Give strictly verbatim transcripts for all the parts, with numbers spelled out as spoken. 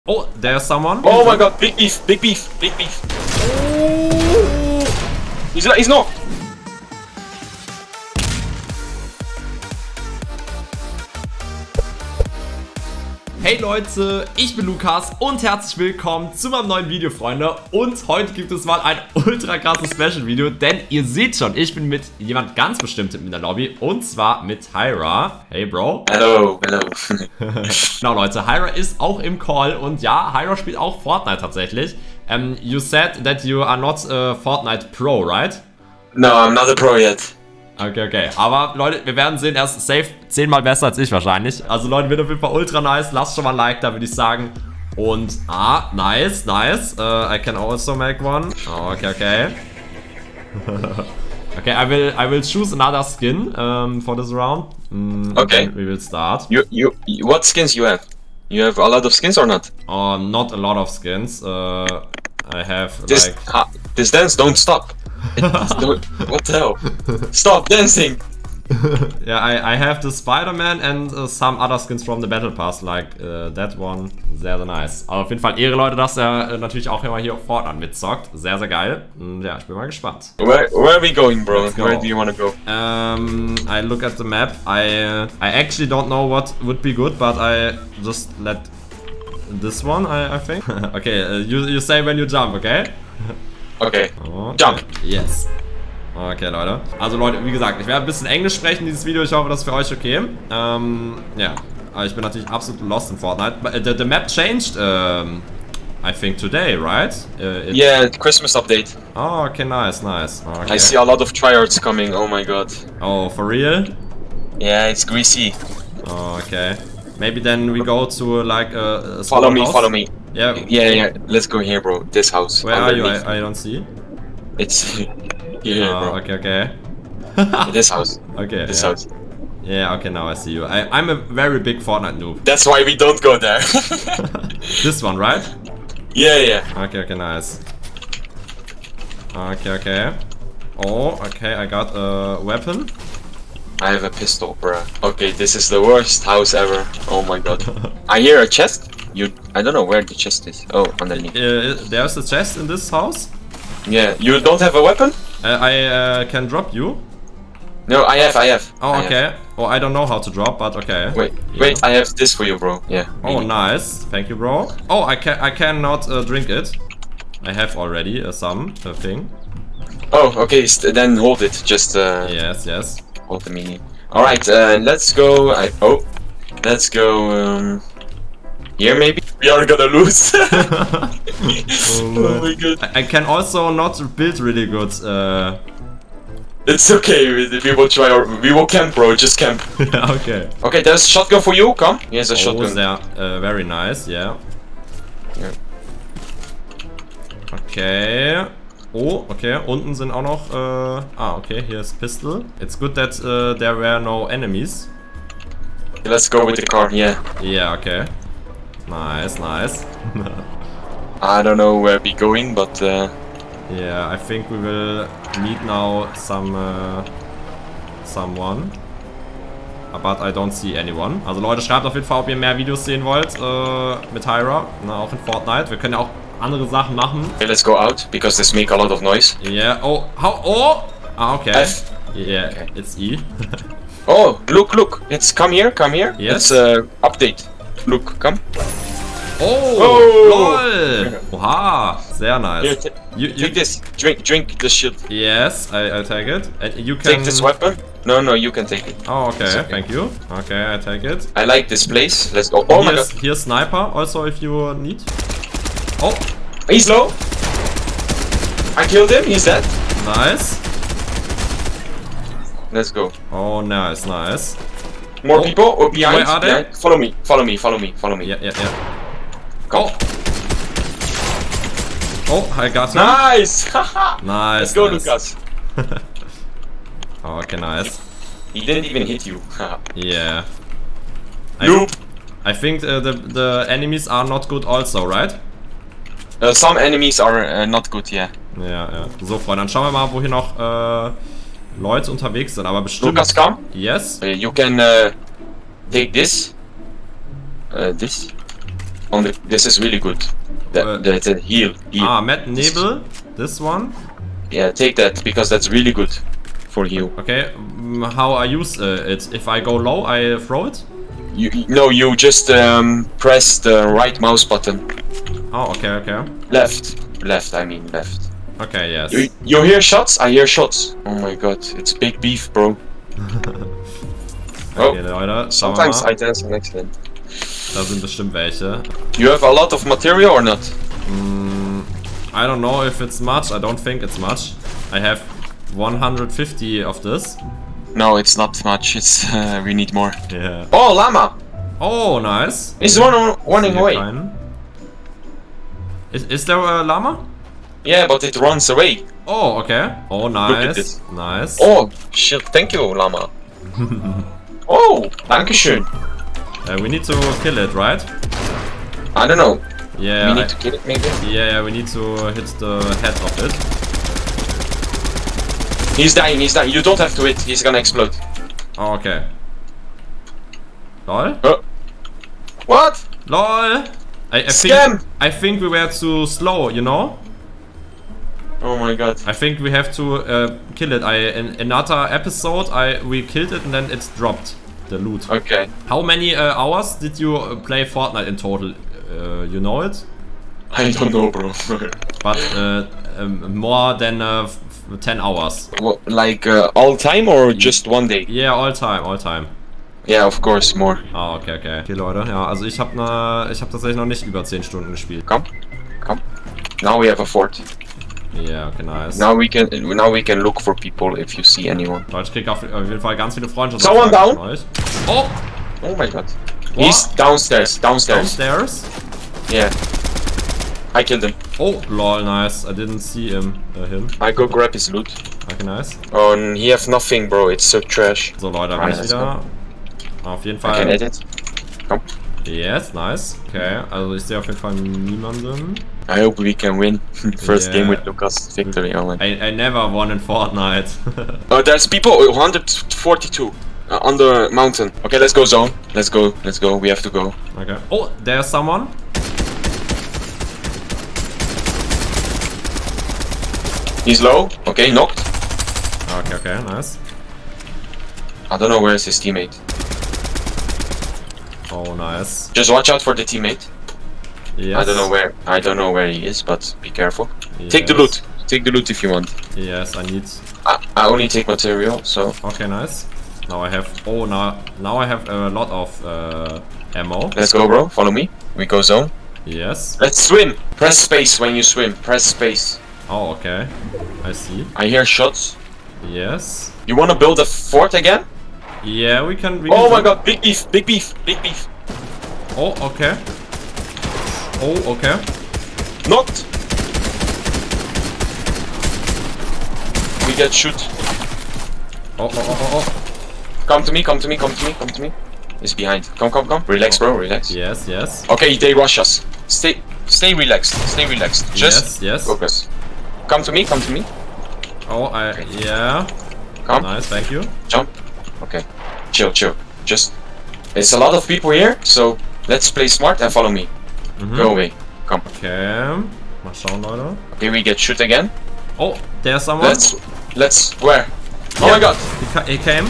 Oh, there's someone. Oh my god, big beef, big beef, big beef. Oh. He's not, he's not. Hey Leute, ich bin Lukas und herzlich willkommen zu meinem neuen Video, Freunde. Und heute gibt es mal ein ultra krasses Special-Video, denn ihr seht schon, ich bin mit jemand ganz Bestimmtem in der Lobby und zwar mit Hyra. Hey Bro. Hello, hello. Genau Leute, Hyra ist auch im Call und ja, Hyra spielt auch Fortnite tatsächlich. Um, you said that you are not a Fortnite Pro, right? No, I'm not a pro yet. Okay, okay. Aber Leute, wir werden sehen, er ist safe zehnmal besser als ich wahrscheinlich. Also Leute, wird auf jeden Fall ultra nice. Lasst schon mal ein Like da, würde ich sagen. Und, ah, nice, nice. Uh, I can also make one. Oh, okay, okay. Okay, I will, I will choose another skin um, for this round. Mm, okay. We will start. You, you, you, what skins you have? You have a lot of skins or not? Oh, not a lot of skins. Uh, I have this, like... uh, this dance don't stop. Don't, what the hell? Stop dancing! Yeah, I, I have the Spider-Man and uh, some other skins from the Battle Pass, like uh, that one. Sehr, sehr nice. Aber auf jeden Fall Ehre, Leute, dass er äh, natürlich auch immer hier auf Fortnite mitzockt. Sehr, sehr geil. Und ja, ich bin mal gespannt. Where, where are we going, bro? Let's go. Where do you want to go? Um, I look at the map. I, uh, I actually don't know what would be good, but I just let this one, I, I think. Okay, uh, you, you say when you jump, okay? Okay. Okay. Jump. Yes. Okay, Leute. Also, Leute, wie gesagt, ich werde ein bisschen Englisch sprechen, dieses Video. Ich hoffe, das ist für euch okay. Ähm, ja. Aber ich bin natürlich absolut lost in Fortnite. But the, the map changed, um, I think, today, right? Uh, it... Yeah, Christmas update. Oh, okay, nice, nice. Okay. I see a lot of tryhards coming, oh my god. Oh, for real? Yeah, it's greasy. Oh, okay. Maybe then we go to, like, a, a Follow me, house? follow me. Yeah. Yeah, yeah, let's go here, bro. This house. Where are you? Underneath. I, I don't see. It's here, Oh, bro. okay, okay. This house. Okay, This yeah. house. Yeah, okay, now I see you. I, I'm a very big Fortnite noob. That's why we don't go there. This one, right? Yeah, yeah. Okay, okay, nice. Okay, okay. Oh, okay, I got a weapon. I have a pistol, bruh. Okay, this is the worst house ever. Oh my god. I hear a chest. You, I don't know where the chest is. Oh, underneath. Uh, there's a chest in this house. Yeah, you don't have a weapon? Uh, I uh, can drop you. No, I have, I have. Oh, I okay. have. Oh, I don't know how to drop, but okay. Wait, Yeah. wait, I have this for you, bro. Yeah. Oh, maybe. nice. Thank you, bro. Oh, I can I cannot uh, drink it. I have already uh, some uh, thing. Oh, okay, st then hold it. Just uh, Yes, yes. hold the mini. All right, uh, let's go. I oh, let's go. Um, here maybe. We are gonna lose. Oh my god. I, I can also not build really good. Uh... It's okay. We, we will try. Our, we will camp, bro. Just camp. Yeah, okay. Okay, there's a shotgun for you. Come. Here's a Oh, shotgun. there. Uh, very nice. Yeah. Yeah. Okay. Oh, okay. Unten sind auch noch. Äh, ah, okay. Hier ist Pistol. It's good that uh, there were no enemies. Let's go with the car. Yeah. Yeah. Okay. Nice, nice. I don't know where we going, but uh, Yeah, I think we will meet now some uh, someone. But I don't see anyone. Also Leute, schreibt auf jeden Fall, ob ihr mehr Videos sehen wollt äh, mit Hyra, ne, auch in Fortnite. Wir können ja auch andere Sachen machen. okay, let's go out because this make a lot of noise. Yeah. Oh, how? Oh. Ah, okay. F. Yeah, Okay. it's E. Oh, look, look. Let's come here. Come here. Yes. Let's uh, update. Look, come. Oh, Oh. lol. Oha, sehr nice. Here, ta- You, you, take this. Drink, drink the shit. Yes, I, I take it. And you can Take this weapon. No, no, you can take it. Oh, okay. It's okay. Thank you. Okay, I take it. I like this place. Let's go. Oh my here's, god. here's sniper. Also, if you need. Oh, He's low. I killed him. He's dead. nice. Let's go. Oh, nice, nice. More Oh, people. Oh, behind. where are they? behind. Follow me. Follow me. Follow me. Follow me. Yeah, yeah, yeah. Come. Oh. Oh, I got him. Nice. Haha. Nice. Let's go, nice. Lucas. Oh, okay, nice. He didn't even hit you. Yeah. I, Noob. I think uh, the the enemies are not good also, right? Uh, some enemies are uh, not good, yeah. Ja, ja. So, Freunde, dann schauen wir mal, wo hier noch äh, Leute unterwegs sind. Aber bestimmt. Lucas, come. Yes. Uh, you can uh, take this. Uh, this. On the, this is really good. The, Uh, the, the heal, heal. Ah, Matt Nebel. This one. Yeah, take that because that's really good for heal. Okay. mm, How I use uh, it? If I go low, I throw it. You no, you just um, press the right mouse button. Oh, okay, okay. Left, left. I mean left. Okay, yes. You, you hear shots? I hear shots. Oh my god, it's big beef, bro. Okay, Leute. Schauen wir Sometimes mal. I dance an accident. Da sind bestimmt welche. You have a lot of material or not? Mm, I don't know if it's much. I don't think it's much. I have one hundred fifty of this. No, it's not much. It's uh, we need more. Yeah. Oh, llama! Oh, nice. It's one on, running Sehe away. keinen. Is, is there a llama? Yeah, but it runs away. Oh, okay. Oh, at nice. this. Nice. Oh, shit! Thank you, llama. Oh, dankeschön. Uh, we need to kill it, right? I don't know. Yeah. we I- need to kill it, maybe. Yeah, yeah, we need to hit the head of it. He's dying. He's dying. You don't have to hit. He's gonna explode. Oh, okay. Lol? Oh. What? LOL! I, I Scam! think I think we were too slow, you know? Oh my god. I think we have to uh, kill it. I in another episode I we killed it and then it's dropped the loot. Okay. How many uh, hours did you uh, play Fortnite in total? Uh, you know it? I don't know, bro. But uh, um, more than uh, f ten hours. What, like uh, all time or just one day? Yeah, all time, all time. Yeah, of course, more. Ah, okay, okay. Okay, Leute, ja, also ich habe ne, ich habe tatsächlich noch nicht über zehn Stunden gespielt. Come, come. Now we have a fort. Ja, okay, nice. Now we can now we can look for people if you see anyone. Leute, ich krieg auf auf jeden Fall ganz viele Freundschaften. Someone down? von euch. Oh! Oh my god. What? He's downstairs. Downstairs. Downstairs? Yeah. I killed him. Oh, lol, nice. I didn't see him. Uh, him. I go grab his loot. Okay, nice. Oh, and he have nothing, bro. It's so trash. So, Leute, da Ah, bin ich let's wieder. Auf jeden I can Fall. edit. Come. Yes, nice. Okay, also ich sehe auf jeden Fall niemanden. I hope we can win. First Yeah. game with Lucas. Victory, oh man. I, I never won in Fortnite. Oh, there's people. one forty-two uh, on the mountain. Okay, let's go zone. Let's go. Let's go. We have to go. Okay. Oh, there's someone. He's low. Okay, knocked. Okay, okay, nice. I don't know where is his teammate. Oh, nice. Just watch out for the teammate. Yes. I don't know where. I don't know where he is, but be careful. Take the Yes. loot. Take the loot if you want. Yes, I need. I, I only take material, so Okay, nice. Now I have. Oh, now now I have a lot of uh, ammo. let's go, bro. Follow me. We go zone. Yes. Let's swim. Press space when you swim. Press space. Oh, okay. I see. I hear shots. Yes. You wanna build a fort again? Yeah, we can. We Oh can my do- god, big beef, big beef, big beef. Oh, okay. Oh, okay. Knocked. We get shoot. Oh, oh, oh, oh, oh. Come to me, come to me, come to me, come to me. He's behind. Come, come, come. Relax, bro, relax. Yes, yes. Okay, they rush us. Stay, stay relaxed, stay relaxed. Just yes, yes. focus. Come to me, come to me. Oh, I. Yeah. Come, Nice, thank you. jump. Okay, chill, chill. Just, it's a lot of people here, so let's play smart and follow me. Mhm. Go away. Come. Okay. Mal schauen, Leute. Okay, we get shoot again. Oh, there's someone. Let's, let's, where? Oh Yeah. my god. He, ca he came.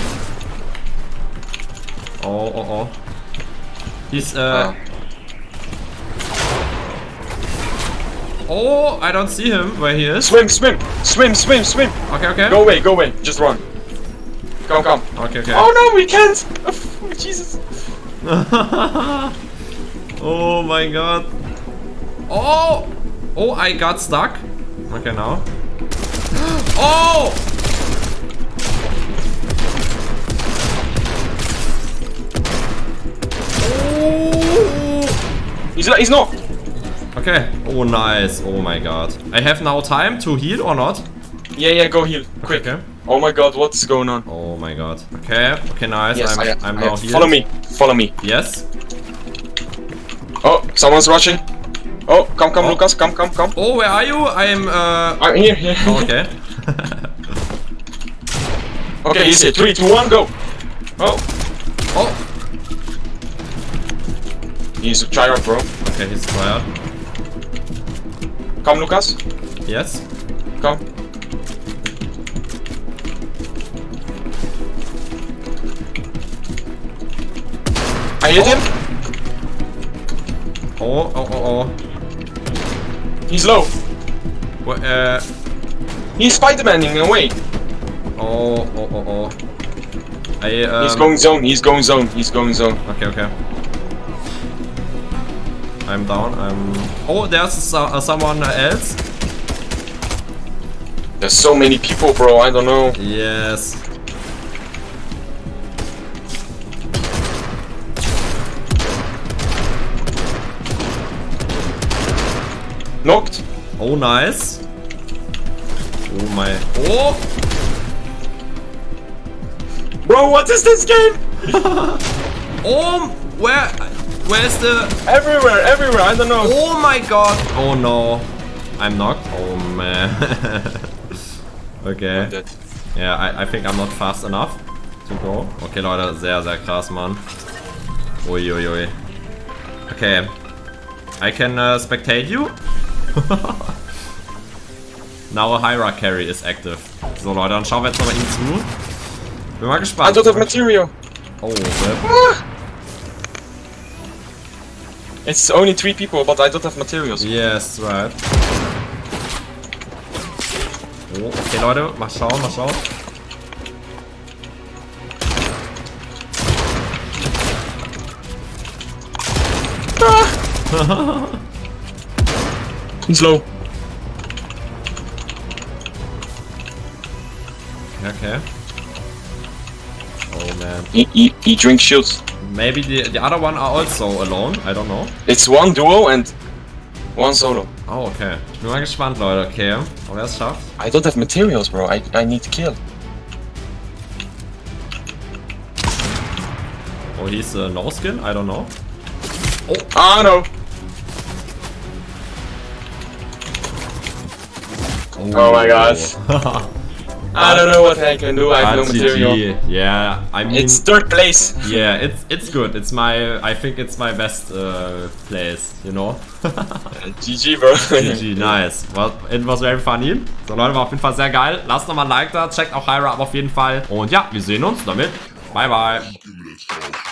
Oh, oh, oh. He's, uh... Uh, Oh, I don't see him where he is. swim, swim, swim, swim, swim. Okay, okay. Go away, go away. Just run. Come, come. Okay, okay. Oh no, we can't. Oh, Jesus. Oh my god. Oh! Oh, I got stuck. Okay, now. Oh! Oh! He's, he's not. Okay. Oh, nice. Oh my god. I have now time to heal or not? Yeah, yeah, go heal. Quick. Okay. Oh my god, what's going on? Oh my god. Okay. Okay, nice. Yes, I'm, I, I'm I now have- healed. Follow me. Follow me. Yes. Oh, someone's rushing. Oh, come, come, Oh. Lucas. Come, come, come. Oh, where are you? I'm, uh... I'm here, here. Oh, okay. Okay, he's here. Three, two, one, go. Oh, Oh. He's a tryhard, bro. Okay, he's tired. Come, Lucas. Yes. Come. I hit Oh. him. Oh, oh, oh, oh. He's low. What, uh... He's Spider-Maning away. Oh, oh, oh, oh. I, um... He's going zone. He's going zone. He's going zone. Okay, okay. I'm down. I'm... Oh, there's so uh, someone else. There's so many people, bro. I don't know. Yes. Knocked. Oh, nice. Oh my... Oh! Bro, what is this game? Oh! Where... Where's the... Everywhere, everywhere. I don't know. Oh my god! Oh no. I'm knocked. Oh man. Okay. Dead. Ja, I, I think I'm not fast enough to go. Okay, Leute, sehr, sehr krass, Mann. Uiuiui. Ui, ui. Okay. I can uh, spectate you. Now a Hyra carry is active. So, Leute, dann schauen wir jetzt nochmal ihm zu. Bin mal gespannt. I don't have material. Oh, Rip. Ah! It's only three people, but I don't have materials. Yes, right. Oh, okay, Leute, mal schauen, mal schauen. Ah! He's low. Okay. Oh man. He, he, he drinks shields. Maybe the, the other one are also alone, I don't know. It's one duo and one solo. Oh, okay. Ich bin mal gespannt, Leute, okay. Ob er es schafft. I don't have materials, bro. I, I need to kill. Oh, he's uh, no skin? I don't know. Oh, Ah, no. Oh my gosh. I don't know what I can do. I have no But material. G G. Yeah, I mean... It's third place. Yeah, it's it's good. It's my... I think it's my best uh, place, you know? G G, bro. G G, nice. Was, it was very funny. So, Leute, war auf jeden Fall sehr geil. Lasst nochmal ein Like da, checkt auch Hyra ab auf jeden Fall. Und ja, wir sehen uns damit. Bye, bye.